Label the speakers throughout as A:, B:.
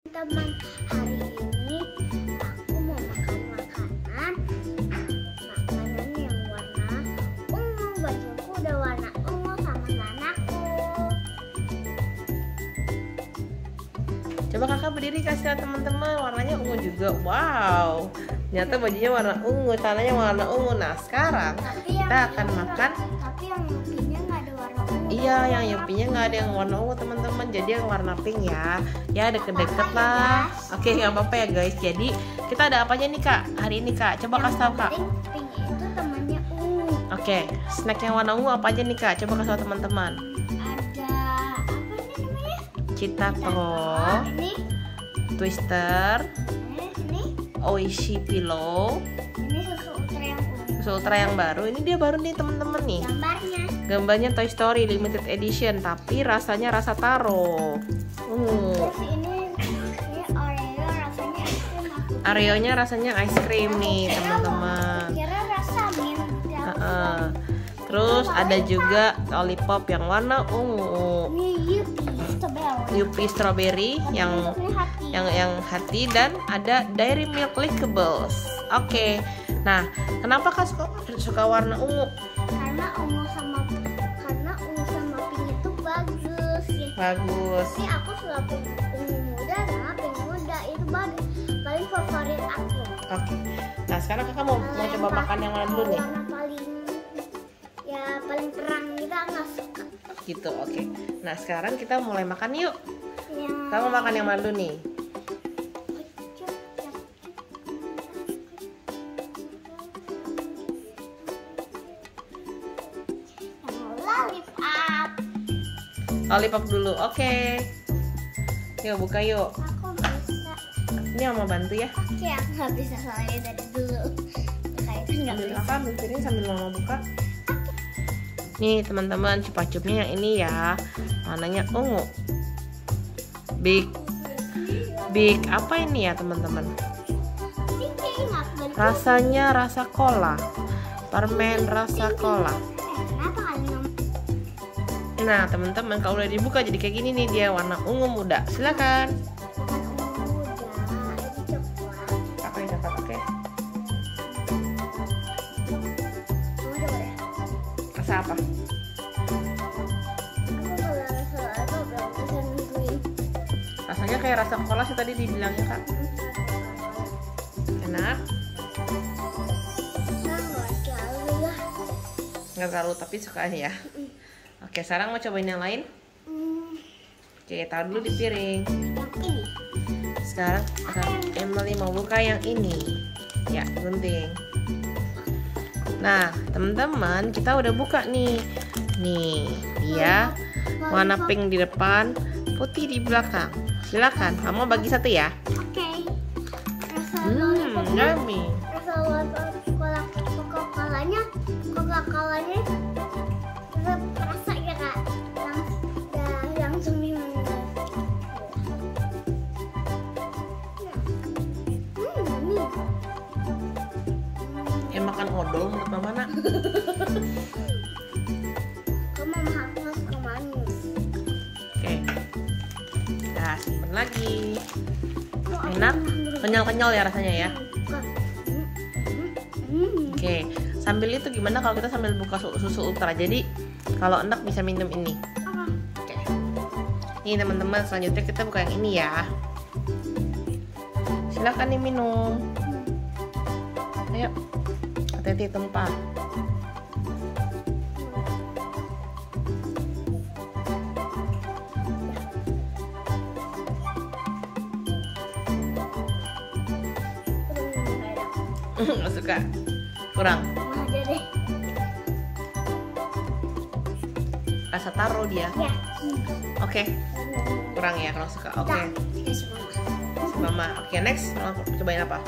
A: Teman, hari ini aku mau makan makanan yang warna ungu. Bajuku udah warna ungu sama celanaku.
B: Coba kakak berdiri kasih lihat teman-teman, warnanya ungu juga. Wow, ternyata bajunya warna ungu, celananya warna ungu. Nah sekarang kita akan makan.
A: Tapi yang yupinya nggak ada warna ungu.
B: Iya, yang yupinya nggak ada yang warna ungu teman-teman. Jadi yang warna pink ya. Ya deket-deket lah. Oke, nggak apa-apa ya guys. Jadi kita ada apanya nih kak hari ini kak? Coba kasih tahu kak.
A: Pink itu temannya ungu.
B: Oke, snack yang warna ungu apa aja nih kak? Coba kasih tahu teman-teman.
A: Ada apa ini namanya?
B: Citato,
A: Ini,
B: Twister,
A: ini,
B: Oishi Pillow,
A: ini susu ultra yang ungu.
B: susu ultra yang baru. Ini dia baru nih teman-teman nih.
A: Gambarnya.
B: Gambarnya Toy Story Limited Edition, tapi rasanya rasa taro.
A: Terus ini Oreo rasanya es krim.
B: Areonya rasanya ice cream nih teman-teman.
A: Kira rasa mint.
B: Terus ada juga lollipop yang warna ungu,
A: Ini Yupi strawberry.
B: Yupi strawberry yang hati, dan ada Dairy Milk Lickables. Oke. Nah, kenapa kak suka warna ungu?
A: Karena ungu sama pink itu bagus ya.
B: Bagus.
A: Tapi aku suka ungu muda, nah pink muda itu bagus. Paling favorit aku.
B: Oke. Nah, sekarang kakak mau coba makan yang mana dulu nih?
A: Warna paling terang kita nggak suka.
B: Gitu, oke. Nah, sekarang kita mulai makan yuk.
A: Yang
B: Kamu makan yang mana dulu nih?
A: lollipop.
B: Lollipop dulu, oke. Yuk, buka yuk.
A: Aku bisa.
B: Ini yang mau bantu ya?
A: Oke, aku nggak bisa soalnya dari dulu. Kayak itu nggak
B: Ambil
A: bisa.
B: apa? Ambil piring sambil mama buka. Nih teman-teman, cupa-cupnya yang ini ya. Warnanya ungu. Big apa ini ya teman-teman? Rasanya rasa cola. Permen rasa cola.
A: Kenapa kalian
B: Nah teman-teman, kalau udah dibuka jadi kayak gini nih, dia warna ungu muda. Silakan.
A: bukan ungu muda, itu coklat.
B: Apa yang dapat? Oke.
A: Kamu coba deh.
B: Rasa apa?
A: Aku kalau rasa itu belum bisa nungguin.
B: Rasanya kayak rasa cola sih tadi dibilangnya kak. Enak?
A: Nggak terlalu lah.
B: Nggak terlalu, tapi suka ya. Oke, sekarang mau cobain yang lain. Oke, taruh dulu di piring.
A: Yang ini.
B: Sekarang Emily mau buka yang ini. Ya, gunting. Nah, teman-teman, kita udah buka nih. Nih, dia warna pink di depan, putih di belakang. Silakan, kamu bagi satu ya.
A: Oke. Rasa lollipop.
B: Yummy.
A: Rasa lollipop Coca-Colanya tetap rasa ya kak. Langsung minum.
B: Ya makan odol menurut mama nak.
A: Kamu aku suka manis.
B: Oke. Nah, simpen lagi. Enak, kenyal-kenyal ya rasanya ya. Oke, sambil itu gimana kalau kita sambil buka susu ultra? Jadi kalau enak bisa minum ini. Oke. Ini teman-teman, selanjutnya kita buka yang ini ya. Silakan diminum. Ayo, hati-hati tumpah. Nggak suka? Kurang?
A: Aja deh.
B: Rasa taro dia.
A: Ya.
B: Oke, kurang ya kalau suka. Oke, mama. Oke, next. Mama cobain apa?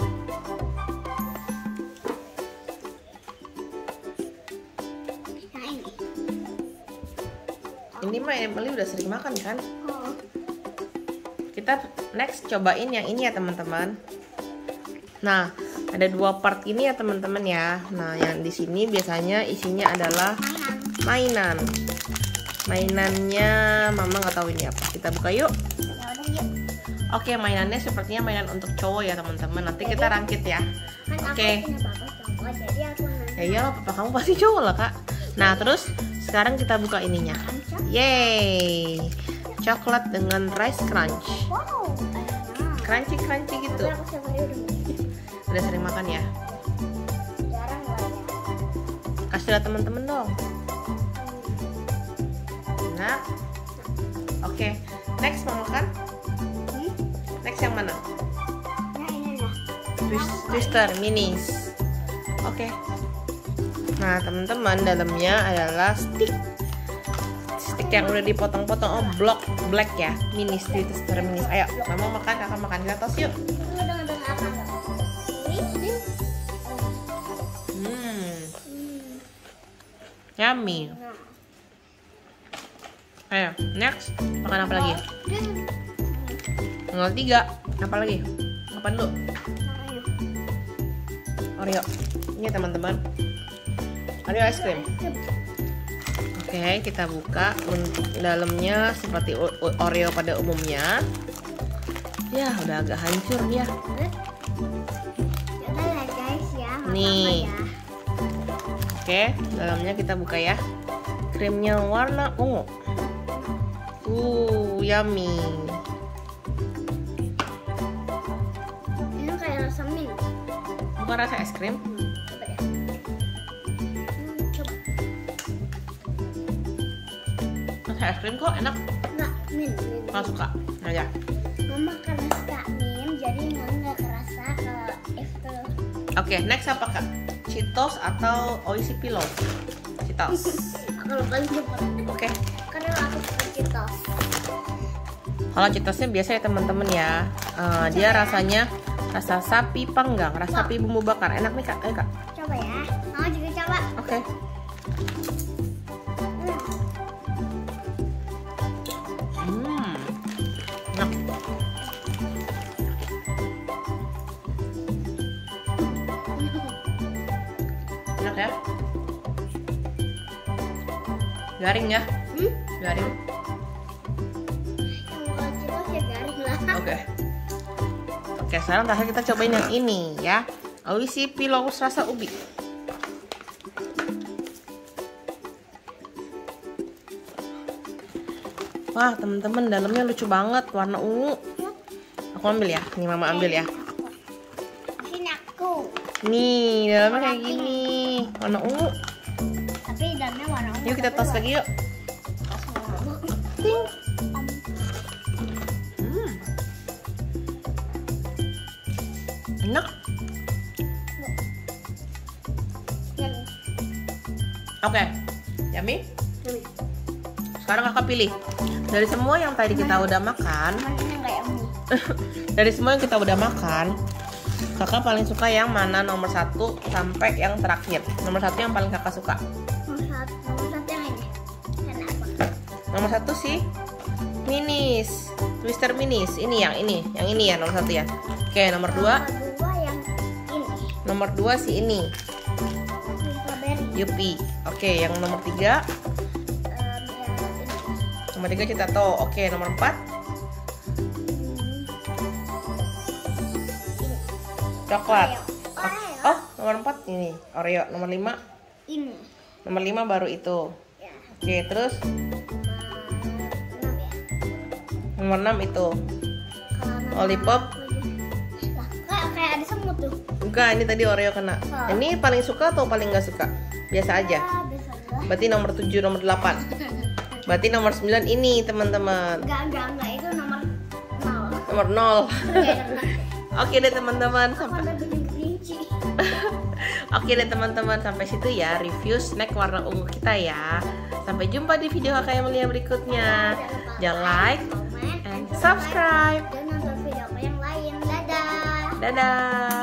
A: Yang ini.
B: Ini mah Emily udah sering makan kan?
A: Oh.
B: Kita next cobain yang ini ya teman-teman. Nah, ada dua part ini ya teman-teman ya. Nah, yang di sini biasanya isinya adalah mainan. Mainannya mama nggak tahu ini apa. Kita buka yuk.
A: Ya udah yuk.
B: Oke, mainannya sepertinya mainan untuk cowok ya teman-teman. Nanti kita rangkit ya.
A: Kan aku
B: Oke.
A: punya bapak cowok, jadi aku nanti
B: Ya iyalah, papa kamu pasti cowok lah kak. Nah terus sekarang kita buka ininya. Yeay, coklat dengan rice crunch.
A: wow, enak.
B: Crunchy gitu.
A: Tapi aku setiap hari udah makan.
B: Udah sering makan ya?
A: Jarang lah ya.
B: Kasih lihat teman-teman dong. Nah, oke. Next mau makan? Next yang mana?
A: Nah ini lah.
B: Twister minis. Oke. Nah teman-teman, dalamnya adalah stick yang udah dipotong-potong. Oh, black ya, minis, Twister minis. Ayo, mama makan, kakak makan. Kita tos yuk.
A: Tunggu apa dong? Ini.
B: Yummy.
A: Nah.
B: Ayo, next. Makan apa lagi? Tanggal 3. Apa lagi? Apa dulu? Oreo. Ini teman-teman. Oreo ice cream. Oke, kita buka. Untuk dalamnya seperti Oreo pada umumnya. Ya, udah agak hancur dia.
A: Yaudah lah guys ya. nggak
B: Nih.
A: apa-apa ya.
B: Oke, dalamnya kita buka ya. Krimnya warna ungu. Yummy.
A: Ini kayak rasa mint.
B: Bukan rasa es krim.
A: Coba deh. Coba.
B: Rasa es krim kok enak.
A: Enggak, mint.
B: Kalau suka. Nah ya.
A: Mama karena suka mint, jadi nggak kerasa kalau itu.
B: Oke, next apa kak? Cheetos atau Oishi Pillow? Cheetos.
A: Kalau paling cepat.
B: Oke.
A: Karena aku suka Cheetos.
B: Kalau Cheetosnya biasa ya teman-teman ya. Dia rasanya rasa sapi panggang, rasa sapi bumbu bakar. Enak nih kak. Ayo kak.
A: Coba ya. Mama juga coba.
B: Oke. Enak. Enak ya. Garing ya. Garing.
A: Kalau Cheetos ya garing lah.
B: Oke. Oke, sekarang terakhir kita cobain yang ini ya. Oishi Pillow rasa ubi. Wah, teman-teman, dalamnya lucu banget, warna ungu. Aku ambil ya. Nih mama ambil ya.
A: Sini aku.
B: Nih, dalamnya kayak gini. Warna ungu.
A: Tapi dalamnya warna ungu.
B: Yuk kita tos lagi yuk. Enak. Oke, yummy. Sekarang kakak pilih. Dari semua yang tadi kita udah makan,
A: Mana nggak yang ini?
B: dari semua yang kita udah makan, kakak paling suka yang mana nomor 1 sampai yang terakhir. Nomor 1 yang paling kakak suka.
A: Nomor satu yang ini. Kenapa?
B: Nomor 1 sih minis, Twister minis. Ini ya nomor 1 ya. Oke, nomor 2.
A: Nomor dua yang ini.
B: Nomor 2 si ini,
A: Strawberry.
B: Yupi. Oke, yang nomor 3. Nomor 3 Citato. Oke, nomor 4 coklat. Oh, nomor 4 ini Oreo. Nomor 5
A: Ini.
B: Nomor 5 baru itu.
A: Ya.
B: Oke, terus
A: 6 ya.
B: nomor 6 itu.
A: Kalau nomor
B: Lollipop.
A: Lah, kayak ada semut tuh.
B: Enggak, ini tadi Oreo kena.
A: Oh.
B: Ini paling suka atau paling nggak suka? Biasa aja.
A: Ah, biasa.
B: Berarti nomor 7, nomor 8. Berarti nomor 9 ini, teman-teman.
A: Enggak, itu nomor 0.
B: Nomor 0. Oke deh teman-teman,
A: Aku
B: sampai
A: udah bikin kelinci.
B: Oke deh teman-teman, sampai situ ya review snack warna ungu kita ya. Sampai jumpa di video Kakak Emilia berikutnya. Jangan like
A: comment,
B: and subscribe.
A: dan nonton video aku yang lain. Dadah.
B: Dadah.